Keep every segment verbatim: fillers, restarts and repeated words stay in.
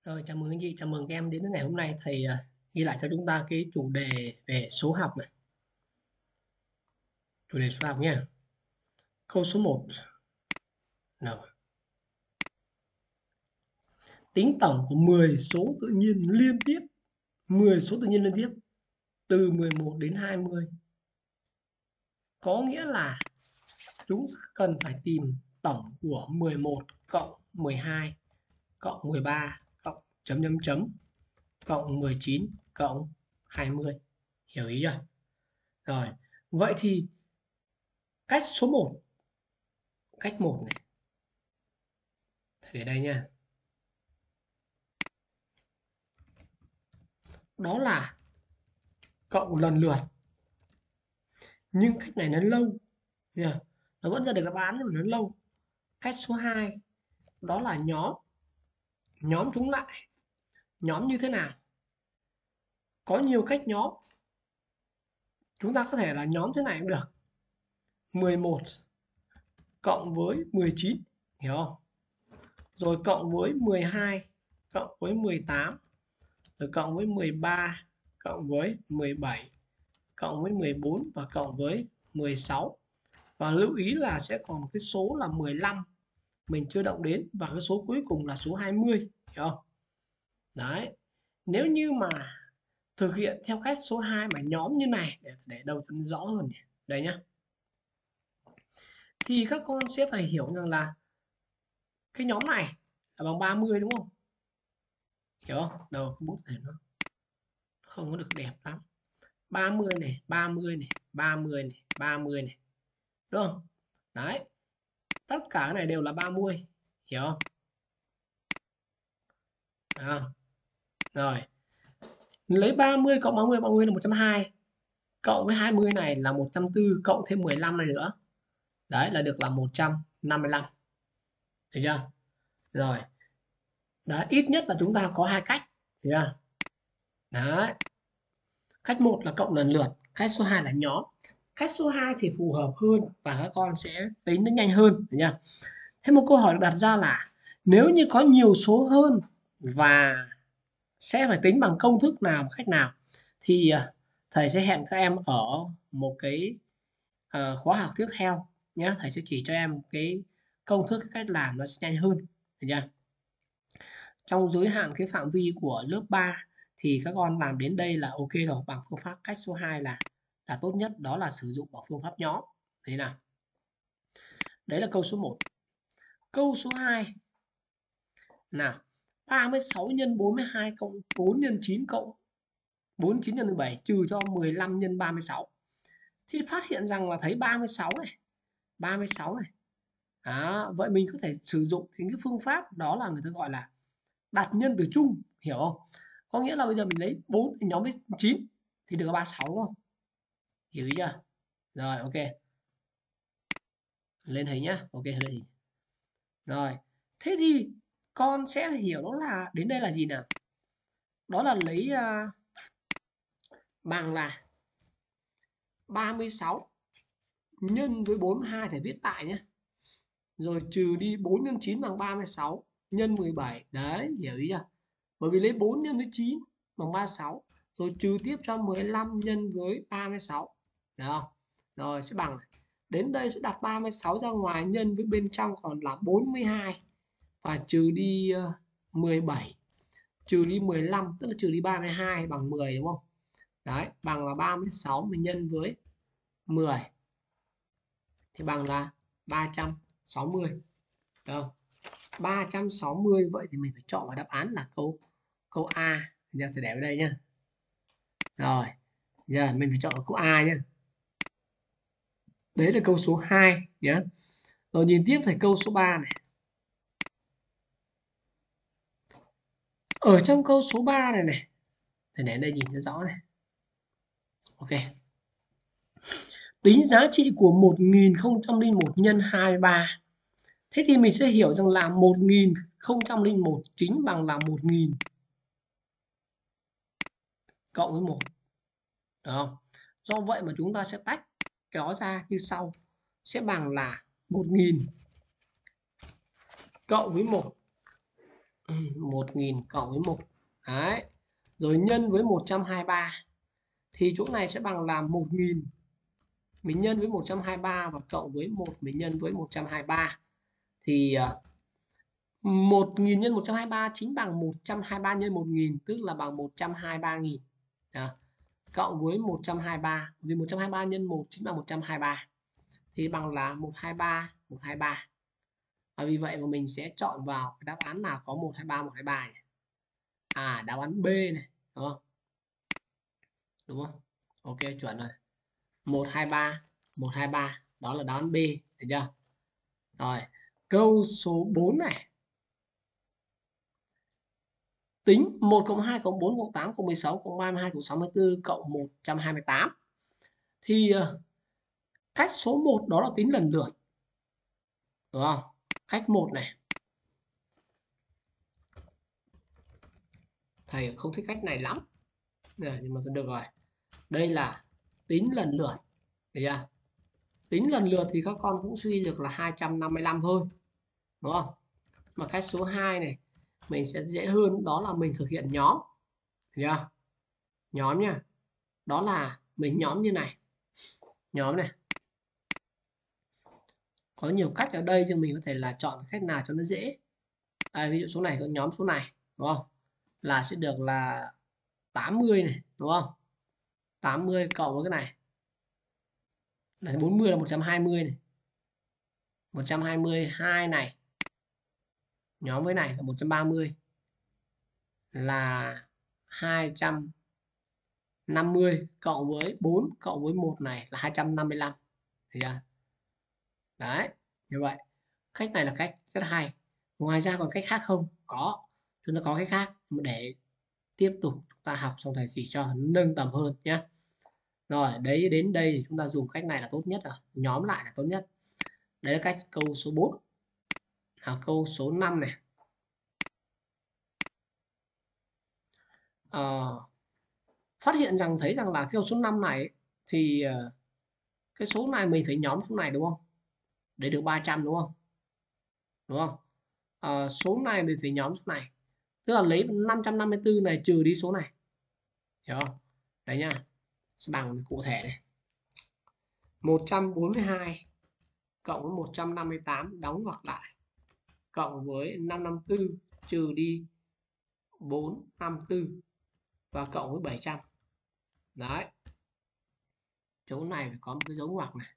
Rồi, chào mừng anh chị, chào mừng các em đến với ngày hôm nay. Thầy uh, ghi lại cho chúng ta cái chủ đề về số học này. Chủ đề số học nha. Câu số một. Nào. Tính tổng của mười số tự nhiên liên tiếp. mười số tự nhiên liên tiếp từ mười một đến hai mươi. Có nghĩa là chúng ta cần phải tìm tổng của mười một cộng mười hai cộng mười ba cộng chấm chấm chấm cộng mười chín cộng hai mươi. Hiểu ý chưa? Rồi, vậy thì cách số một, cách một này. Thầy để đây nha. Đó là cộng lần lượt, nhưng cách này nó lâu nha, nó vẫn ra được đáp án nhưng mà nó lâu. Cách số hai đó là nhóm nhóm chúng lại. Nhóm như thế nào? Có nhiều cách nhóm. Chúng ta có thể là nhóm thế này cũng được. mười một cộng với mười chín, hiểu không? Rồi cộng với mười hai cộng với mười tám, rồi cộng với mười ba cộng với mười bảy cộng với mười bốn và cộng với mười sáu. Và lưu ý là sẽ còn cái số là mười lăm mình chưa động đến, và cái số cuối cùng là số hai mươi, hiểu không? Đấy, nếu như mà thực hiện theo cách số hai mà nhóm như này, để để đầu cho rõ hơn nhỉ. Đây nhá, thì các con sẽ phải hiểu rằng là cái nhóm này là bằng ba mươi, đúng không? Hiểu không? Đầu cái bút này nó không có được đẹp lắm. ba mươi này, ba mươi này, ba mươi này, ba mươi này, đúng không? Đấy, tất cả cái này đều là ba mươi, hiểu không? À, rồi, lấy ba mươi cộng ba mươi, ba mươi là một trăm hai mươi, cộng với hai mươi này là một trăm bốn mươi, cộng thêm mười lăm này nữa, đấy là được là một trăm năm mươi lăm. Được chưa? Rồi, đấy, ít nhất là chúng ta có hai cách, được chưa? Đấy, cách một là cộng lần lượt, cách số hai là nhóm. Cách số hai thì phù hợp hơn và các con sẽ tính nó nhanh hơn, được chưa? Thế một câu hỏi được đặt ra là nếu như có nhiều số hơn và sẽ phải tính bằng công thức nào, cách nào, thì thầy sẽ hẹn các em ở một cái uh, khóa học tiếp theo nhé. Thầy sẽ chỉ cho em cái công thức, cái cách làm nó sẽ nhanh hơn, được chưa? Trong giới hạn cái phạm vi của lớp ba thì các con làm đến đây là ok rồi. Bằng phương pháp cách số hai là là tốt nhất, đó là sử dụng bằng phương pháp nhóm. Thế nào? Đấy là câu số một. Câu số hai nào, ba mươi sáu nhân bốn mươi hai cộng bốn nhân chín cộng bốn mươi chín nhân mười bảy trừ cho mười lăm nhân ba mươi sáu. Thì phát hiện rằng là thấy ba mươi sáu này, ba mươi sáu này. Đó, vậy mình có thể sử dụng những cái phương pháp đó là người ta gọi là đặt nhân từ chung, hiểu không? Có nghĩa là bây giờ mình lấy bốn nhóm với chín thì được ba mươi sáu, đúng không? Hiểu ý chưa? Rồi, ok. Lên hình nhá. Ok, lên hình. Rồi, thế thì con sẽ hiểu đó là đến đây là gì nào? Đó là lấy uh, bằng là ba mươi sáu nhân với bốn mươi hai, thể viết lại nhé. Rồi trừ đi bốn nhân chín bằng ba mươi sáu nhân mười bảy. Đấy, hiểu ý chưa? Bởi vì lấy bốn nhân với chín bằng ba mươi sáu, rồi trừ tiếp cho mười lăm nhân với ba mươi sáu. Được không? Rồi sẽ bằng này. Đến đây sẽ đặt ba mươi sáu ra ngoài, nhân với bên trong còn là bốn mươi hai, và trừ đi uh, mười bảy, trừ đi mười lăm, tức là trừ đi ba mươi hai bằng mười, đúng không? Đấy, bằng là ba mươi sáu mình nhân với mười thì bằng là ba trăm sáu mươi. Được không? ba trăm sáu mươi, vậy thì mình phải chọn vào đáp án là câu câu A. Giờ sẽ để ở đây nhá. Rồi, giờ mình phải chọn câu A nhá. Đấy là câu số hai nhé. Rồi nhìn tiếp thì câu số ba này. Ở trong câu số ba này này, thầy để đây nhìn cho rõ này. Ok. Tính giá trị của một nghìn không trăm lẻ một nhân hai mươi ba. Thế thì mình sẽ hiểu rằng là một nghìn không trăm lẻ một chính bằng là một nghìn cộng với một. Được không? Do vậy mà chúng ta sẽ tách cái đó ra như sau. Sẽ bằng là một nghìn cộng với một. một nghìn cộng với một. Đấy. Rồi nhân với một trăm hai mươi ba. Thì chỗ này sẽ bằng là một nghìn mình nhân với một trăm hai mươi ba và cộng với một mình nhân với một trăm hai mươi ba. Thì một nghìn nhân một trăm hai mươi ba chính bằng một trăm hai mươi ba nhân một nghìn, tức là bằng một trăm hai mươi ba nghìn. Đó. Cộng với một trăm hai mươi ba, vì một trăm hai mươi ba nhân một chính bằng một trăm hai mươi ba. Thì bằng là một trăm hai mươi ba, một trăm hai mươi ba. Và vì vậy mà mình sẽ chọn vào cái đáp án nào có một trăm hai mươi ba, một trăm hai mươi ba nhỉ? À, đáp án B này, đúng không? Đúng không? Ok, chuẩn rồi. một trăm hai mươi ba, một trăm hai mươi ba, đó là đáp án B, được chưa? Rồi, câu số bốn này. Tính một cộng hai cộng bốn cộng tám cộng mười sáu cộng ba mươi hai cộng sáu mươi tư cộng một trăm hai mươi tám. Thì cách số một đó là tính lần lượt. Đúng không? Cách một này. Thầy không thích cách này lắm. Này, nhưng mà được rồi. Đây là tính lần lượt. Được chưa? Tính lần lượt thì các con cũng suy được là hai trăm năm mươi lăm thôi. Đúng không? Mà cách số hai này mình sẽ dễ hơn, đó là mình thực hiện nhóm. Được chưa? Nhóm nha. Đó là mình nhóm như này. Nhóm này. Có nhiều cách ở đây, nhưng mình có thể là chọn cách nào cho nó dễ. À, ví dụ số này có nhóm số này, đúng không? Là sẽ được là tám mươi này, đúng không? tám mươi cộng với cái này là bốn mươi là một trăm hai mươi này. một trăm hai mươi hai này. Nhóm với này là một trăm ba mươi là hai trăm năm mươi cộng với bốn cộng với một này là hai trăm năm mươi lăm. Thấy chưa? Đấy, như vậy. Cách này là cách rất hay. Ngoài ra còn cách khác không? Có. Chúng ta có cách khác để tiếp tục chúng ta học, xong thầy chỉ cho nâng tầm hơn nhé. Rồi, đấy, đến đây thì chúng ta dùng cách này là tốt nhất rồi. Nhóm lại là tốt nhất. Đấy là cách câu số bốn. À, câu số năm này. À, phát hiện rằng thấy rằng là câu số năm này thì cái số này mình phải nhóm số này, đúng không? Để được ba trăm, đúng không? Đúng không? À, số này mình phải nhóm số này. Tức là lấy năm trăm năm mươi tư này trừ đi số này. Hiểu không? Đấy nha. Sẽ bằng cụ thể này. một trăm bốn mươi hai cộng với một trăm năm mươi tám đóng ngoặc lại, cộng với năm trăm năm mươi tư trừ đi bốn trăm năm mươi tư và cộng với bảy trăm. Đấy. Chỗ này phải có một cái dấu ngoặc này.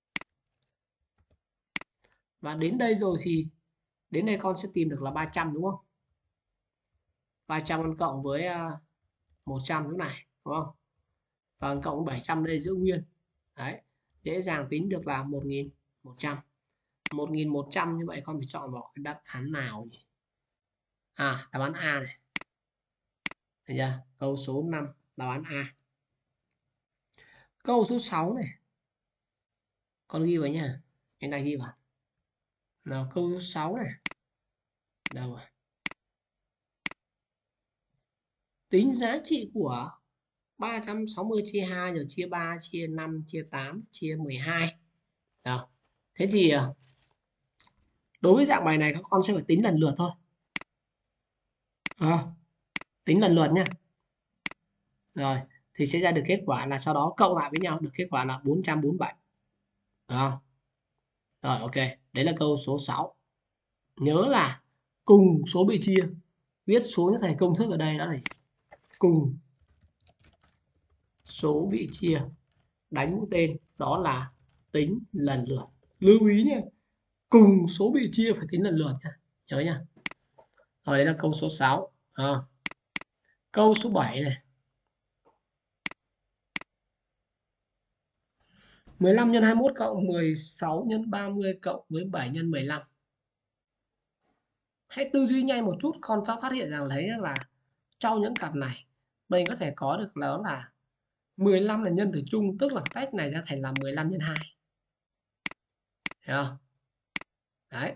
Và đến đây rồi thì đến đây con sẽ tìm được là ba trăm, đúng không? ba trăm con cộng với một trăm chỗ này, đúng không? Và cộng bảy trăm đây giữ nguyên. Đấy. Dễ dàng tính được là một nghìn một trăm. một nghìn một trăm, như vậy con phải chọn vào cái đáp án nào nhỉ? À, đáp án A này. Thấy chưa? Câu số năm, đáp án A. Câu số sáu này. Con ghi vào nha. Anh ta ghi vào. Nào, câu số sáu này. Đâu rồi? Tính giá trị của ba trăm sáu mươi chia hai rồi chia ba, chia năm, chia tám, chia mười hai. Đâu? Thế thì đối với dạng bài này các con sẽ phải tính lần lượt thôi. À, tính lần lượt nhé. Rồi, thì sẽ ra được kết quả là sau đó cộng lại với nhau được kết quả là bốn trăm bốn mươi bảy. Được không? Rồi, ok. Đấy là câu số sáu. Nhớ là cùng số bị chia. Viết xuống cho thầy công thức ở đây đó là cùng số bị chia. Đánh mũi tên đó là tính lần lượt. Lưu ý nhé. Cùng số bị chia phải tính lần lượt nha. Nhớ nha. Rồi, đấy là câu số sáu. À. Câu số bảy này. mười lăm nhân hai mươi mốt cộng mười sáu nhân ba mươi cộng với bảy nhân mười lăm. Hãy tư duy nhanh một chút, con phát phát hiện rằng thấy là trong những cặp này mình có thể có được đó là mười lăm là nhân tử chung, tức là tách này ra thành là mười lăm nhân hai. Hiểu không? Đấy.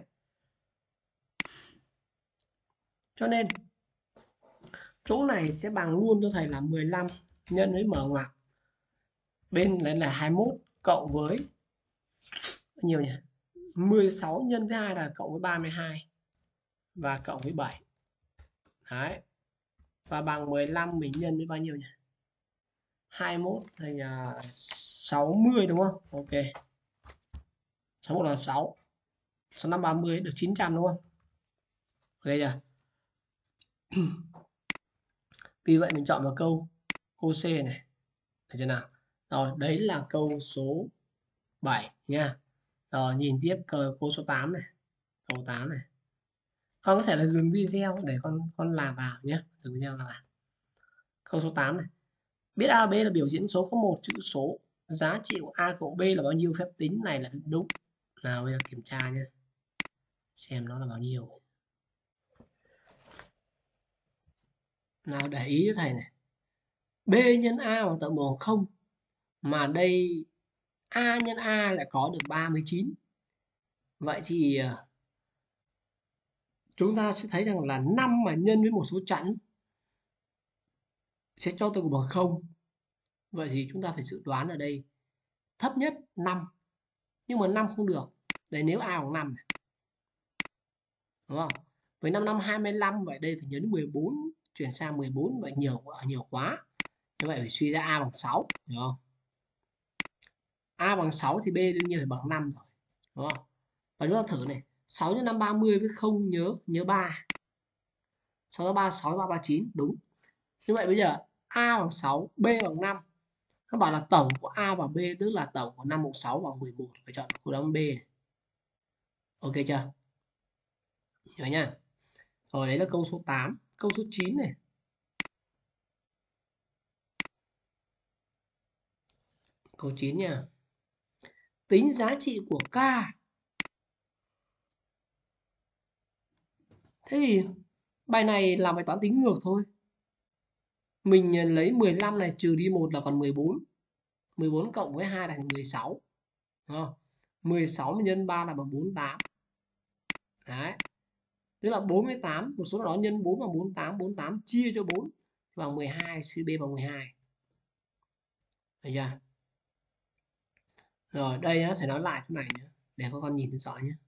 Cho nên chỗ này sẽ bằng luôn cho thầy là mười lăm nhân với mở ngoặc. Bên này là hai mươi mốt cộng với nhiều nhỉ? mười sáu nhân với hai là cộng với ba mươi hai và cộng với bảy. Đấy. Và bằng mười lăm mình nhân với bao nhiêu nhỉ? hai mươi mốt thành sáu mươi đúng không? Ok. sáu mươi mốt là sáu. sáu năm ba mươi được chín trăm đúng không? Ok chưa? Vì vậy mình chọn vào câu câu C này. Được chưa nào? Rồi, đấy là câu số bảy nha. Rồi, nhìn tiếp câu, câu số tám này. Câu tám này. Con có thể là dừng video để con con làm vào nhé. Dừng video làm vào. Câu số tám này. Biết A B là biểu diễn số có một chữ số. Giá trị của A cộng B là bao nhiêu? Phép tính này là đúng. Nào bây giờ kiểm tra nhé. Xem nó là bao nhiêu. Nào để ý cho thầy này. B nhân A bằng tận một không. Mà đây A nhân A lại có được ba mươi chín. Vậy thì chúng ta sẽ thấy rằng là năm mà nhân với một số chẵn sẽ cho tôi bằng không. Vậy thì chúng ta phải dự đoán ở đây thấp nhất năm. Nhưng mà năm không được. Đấy nếu A bằng năm này. Đúng không? Với năm năm hai mươi lăm vậy đây phải nhấn mười bốn chuyển sang mười bốn vậy nhiều nhiều quá. Như vậy phải suy ra A bằng sáu, hiểu không? A bằng sáu thì B đương nhiên phải bằng năm rồi. Đúng không? Và chúng ta thử này, sáu nhân năm ba mươi với không nhớ nhớ ba. sáu nhân ba sáu ba ba chín đúng. Như vậy bây giờ A bằng sáu, B bằng năm. Nó bảo là tổng của A và B tức là tổng của năm, sáu và mười một, phải chọn khu đáp B này. Ok chưa? Nhớ nha. Rồi đấy là câu số tám, câu số chín này. Câu chín nha. Tính giá trị của K. Thế thì bài này là bài toán tính ngược thôi. Mình lấy mười lăm này trừ đi một là còn mười bốn. mười bốn cộng với hai là thành mười sáu. Đúng không? mười sáu nhân ba là bằng bốn mươi tám. Đấy. Tức là bốn mươi tám, một số nào đó nhân bốn bằng bốn mươi tám, bốn mươi tám chia cho bốn bằng mười hai, suy B bằng mười hai. Được chưa? Rồi đây nhá, thầy nói lại chỗ này nhé, để các con nhìn thấy rõ nhé.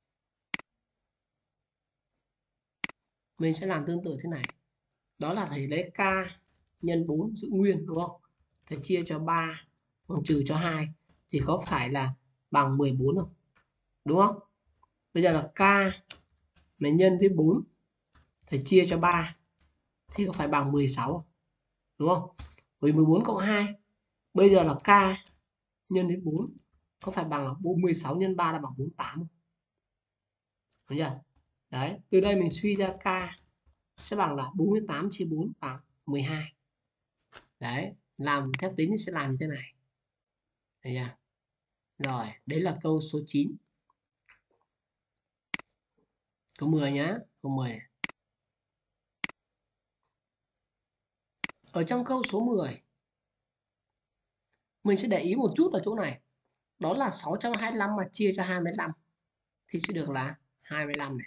Mình sẽ làm tương tự thế này. Đó là thầy lấy K nhân bốn giữ nguyên đúng không? Thầy chia cho ba còn trừ cho hai thì có phải là bằng mười bốn không? Đúng không? Bây giờ là K mà nhân với bốn thầy chia cho ba thì có phải bằng mười sáu không? Đúng không? Với mười bốn cộng hai bây giờ là K nhân với bốn có phải bằng là mười sáu nhân ba là bằng bốn mươi tám không? Đúng chưa? Đấy, từ đây mình suy ra K sẽ bằng là bốn mươi tám chia bốn bằng mười hai. Đấy, làm phép tính sẽ làm như thế này. Thấy chưa? Rồi, đấy là câu số chín. Câu mười nhá, câu mười này. Ở trong câu số mười mình sẽ để ý một chút ở chỗ này. Đó là sáu trăm hai mươi lăm mà chia cho hai mươi lăm thì sẽ được là hai mươi lăm này.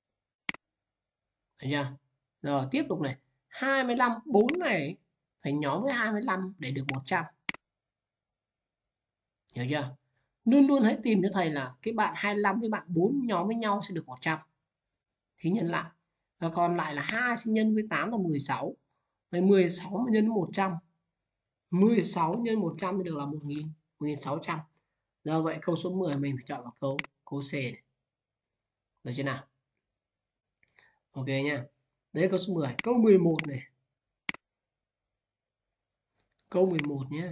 Thấy chưa? Rồi tiếp tục này, hai mươi lăm bốn này phải nhóm với hai mươi lăm để được một trăm. Hiểu chưa? Luôn luôn hãy tìm cho thầy là cái bạn hai mươi lăm với bạn bốn nhóm với nhau sẽ được một trăm. Thì nhân lại. Và còn lại là hai sẽ nhân với tám là mười sáu. Vậy mười sáu mà nhân với một trăm. mười sáu nhân một trăm thì được là một nghìn, một nghìn sáu trăm. Do vậy câu số mười mình phải chọn vào câu câu C này. Được chưa nào? Ok nha. Đấy là câu số mười. Câu mười một này. Câu mười một nhé.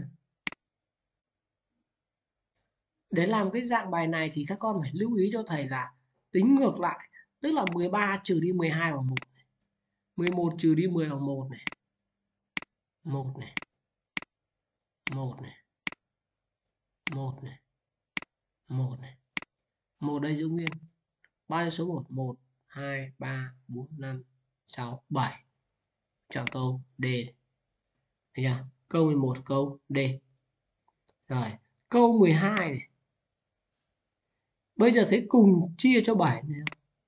Để làm cái dạng bài này thì các con phải lưu ý cho thầy là tính ngược lại. Tức là mười ba trừ đi mười hai bằng một. mười một trừ đi mười bằng một này. một này. một này. một này. một này. một đây giữ nguyên. Bao nhiêu số một? một, hai, ba, bốn, năm, sáu, bảy. Chọn câu D. Thấy chưa? Câu mười một câu D. Rồi, câu mười hai này. Bây giờ thấy cùng chia cho bảy này.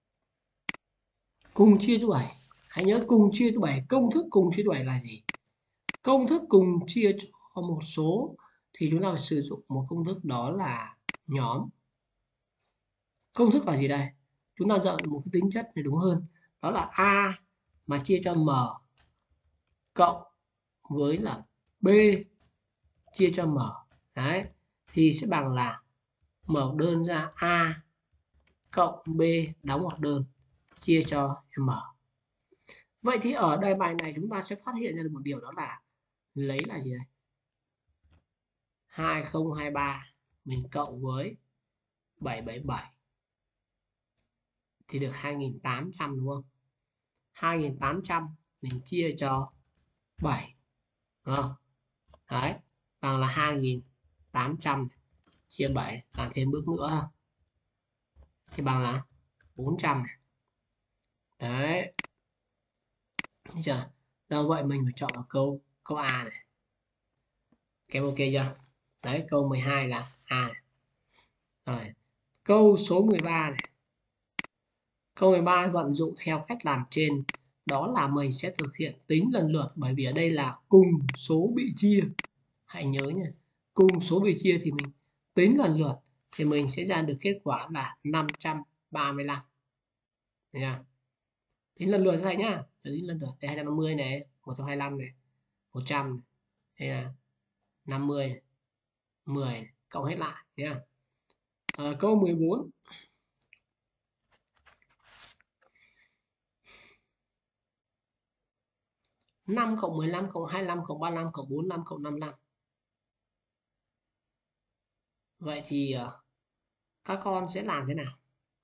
Cùng chia cho bảy. Hãy nhớ cùng chia cho bảy, công thức cùng chia cho bảy là gì? Công thức cùng chia cho một số thì chúng ta phải sử dụng một công thức đó là nhóm. Công thức là gì đây? Chúng ta dạy một cái tính chất này đúng hơn. Đó là A mà chia cho m cộng với là b chia cho m. Đấy, thì sẽ bằng là mở đơn ra a cộng b đóng ngoặc đơn chia cho m. Vậy thì ở đây bài này chúng ta sẽ phát hiện ra được một điều, đó là lấy là gì đây? hai không hai ba mình cộng với bảy bảy bảy thì được hai nghìn tám trăm đúng không? hai nghìn tám trăm mình chia cho bảy đúng không? Đấy, bằng là hai nghìn tám trăm chia bảy, làm thêm bước nữa thì bằng là bốn trăm này. Đấy, thấy chưa? Do vậy mình phải chọn vào câu câu A này. Các em ok chưa? Đấy, câu mười hai là A này. Rồi, câu số mười ba này. Câu mười ba vận dụng theo cách làm trên, đó là mình sẽ thực hiện tính lần lượt, bởi vì ở đây là cùng số bị chia. Hãy nhớ nhé, cùng số bị chia thì mình tính lần lượt thì mình sẽ ra được kết quả là năm trăm ba mươi lăm. Thấy chưa? Tính lần lượt thầy nhá, tính lần lượt. Đây hai trăm năm mươi này, một trăm hai mươi lăm này, một trăm này, hay là năm mươi này, mười này, cộng hết lại nhá. À, câu mười bốn. năm cộng mười lăm cộng hai mươi lăm cộng ba mươi lăm cộng bốn mươi lăm cộng năm mươi lăm. Vậy thì uh, các con sẽ làm thế nào?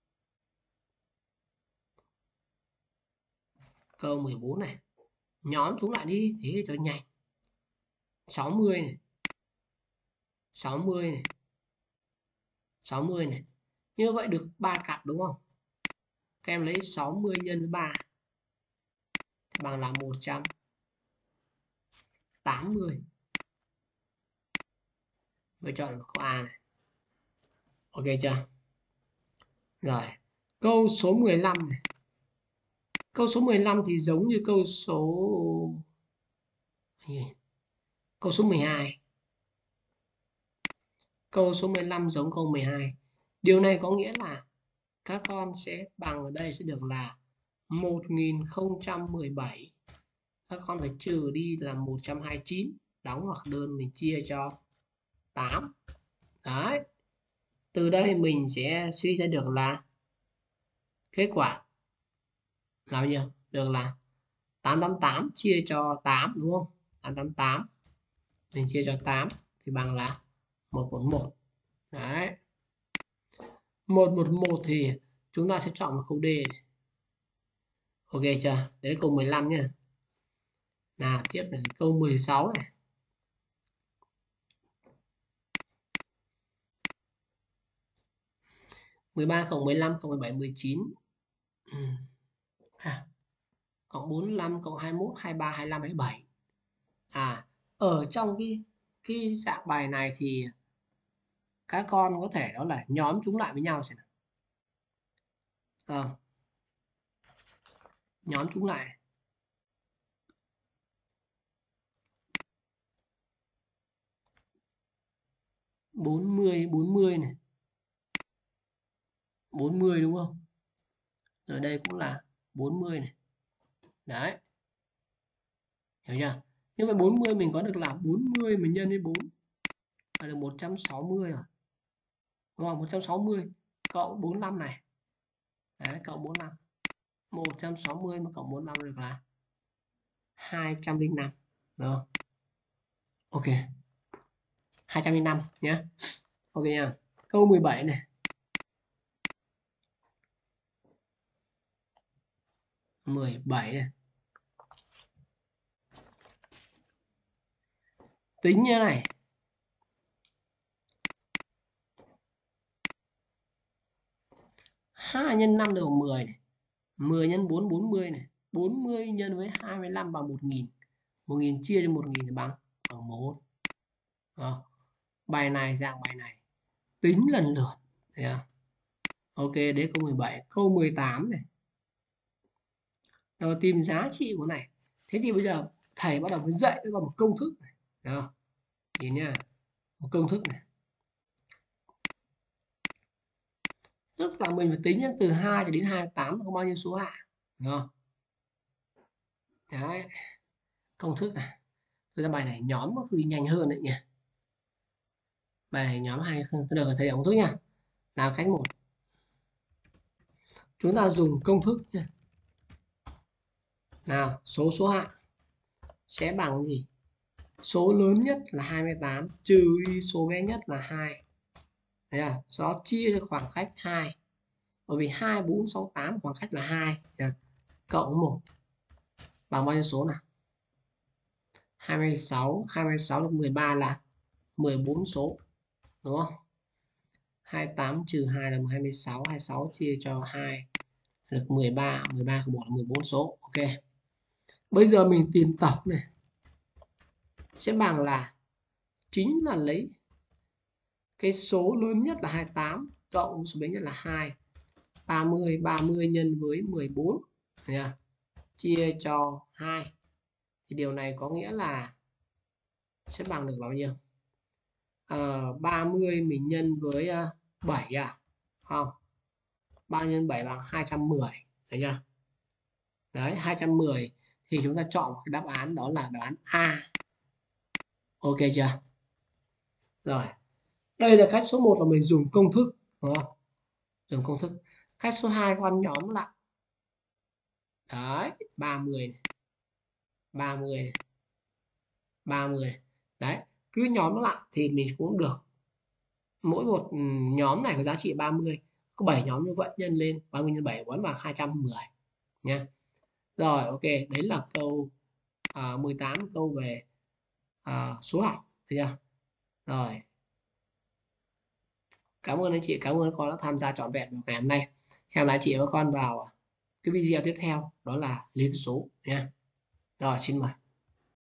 Câu mười bốn này, nhóm chúng lại đi thế cho nhanh. sáu mươi này, sáu mươi này, sáu mươi này. Như vậy được ba cặp đúng không? Các em lấy sáu mươi nhân với ba thì bằng là một trăm tám mươi. Vậy chọn câu A này. Ok chưa? Rồi, câu số mười lăm này. Câu số mười lăm thì giống như câu số câu số mười hai. Câu số mười lăm giống câu mười hai. Điều này có nghĩa là các con sẽ bằng ở đây sẽ được là một nghìn không trăm mười bảy. Các con phải trừ đi là một trăm hai mươi chín, đóng ngoặc đơn mình chia cho tám. Đấy. Từ đây mình sẽ suy ra được là kết quả là bao nhiêu? Được là tám trăm tám mươi tám chia cho tám đúng không? tám trăm tám mươi tám mình chia cho tám thì bằng là một trăm mười một. Đấy. một trăm mười một thì chúng ta sẽ chọn vào câu D này. Ok chưa? Đấy là câu mười lăm nhá. Nào tiếp là câu mười sáu này. mười ba cộng mười lăm cộng mười bảy mười chín. Ừ. À, cộng bốn mươi lăm cộng hai mươi mốt hai mươi ba hai mươi lăm hai mươi bảy. À, ở trong cái cái dạng bài này thì các con có thể đó là nhóm chúng lại với nhau xem nào. À, nhóm chúng lại này. bốn mươi bốn mươi này. bốn mươi đúng không? Rồi đây cũng là bốn mươi này. Đấy. Hiểu chưa? Như vậy bốn mươi mình có được là bốn mươi mình nhân với bốn là được một trăm sáu mươi rồi. Đúng không? một trăm sáu mươi cộng bốn mươi lăm này. Đấy, cộng bốn mươi lăm. một trăm sáu mươi mà cộng bốn mươi lăm được là hai trăm lẻ năm. Được không? Ok. hai trăm lẻ năm nhé. Ok nha. Câu mười bảy này. mười bảy này. Tính như này. hai nhân năm được mười này. mười nhân bốn bốn mươi này. bốn mươi nhân với hai mươi lăm bằng một nghìn. một nghìn chia cho một nghìn thì bằng bằng một. Đó. Bài này dạng bài này tính lần lượt. Thấy không? Ok, đấy câu mười bảy. Câu mười tám này. Rồi tìm giá trị của này. Thế thì bây giờ thầy bắt đầu mới dạy cho con một công thức này. Được không? Nhìn nha. Một công thức này. Tức là mình phải tính từ hai cho đến hai mươi tám có bao nhiêu số hạng. Được không? Đấy, công thức này. Thực ra bài này nhóm có khi nhanh hơn đấy nhỉ. Bài này nhóm hay không? Được rồi, thầy công thức nha. Nào cách một. Chúng ta dùng công thức nha. Nào, số số hạng sẽ bằng gì? Số lớn nhất là hai mươi tám trừ đi số bé nhất là hai. Đấy à, sau đó chia cho khoảng cách hai. Bởi vì hai, bốn, sáu, tám khoảng cách là hai. Cộng một bằng bao nhiêu số nào? hai mươi sáu, hai mươi sáu được mười ba là mười bốn số. Đúng không? hai mươi tám trừ hai là hai mươi sáu, hai mươi sáu chia cho hai được mười ba, mười ba cộng một là mười bốn số. Ok. Bây giờ mình tìm tổng này sẽ bằng là chính là lấy cái số lớn nhất là hai mươi tám cộng số bé nhất là hai. ba mươi, ba mươi nhân với mười bốn nha. Chia cho hai. Thì điều này có nghĩa là sẽ bằng được bao nhiêu? Ờ, ba mươi mình nhân với uh, bảy à? Không. ba nhân bảy bằng hai trăm mười. Thấy chưa? Đấy, hai trăm mười thì chúng ta chọn một cái đáp án đó là đáp án A. Ok chưa? Rồi. Đây là cách số một là mình dùng công thức, đúng không? Dùng công thức. Cách số hai con nhóm lại. Đấy, ba mươi này. ba mươi này. ba mươi này. Đấy, cứ nhóm nó lại thì mình cũng được. Mỗi một nhóm này có giá trị ba mươi. Có bảy nhóm như vậy nhân lên ba mươi nhân bảy vẫn bằng hai trăm mười nha. Rồi, ok, đấy là câu à, mười tám, câu về à, số học. Thấy chưa? Rồi. Cảm ơn anh chị, cảm ơn con đã tham gia trọn vẹn vào ngày hôm nay. Hẹn lại chị và con vào cái video tiếp theo, đó là lý thuyết số nha. Rồi, xin mời.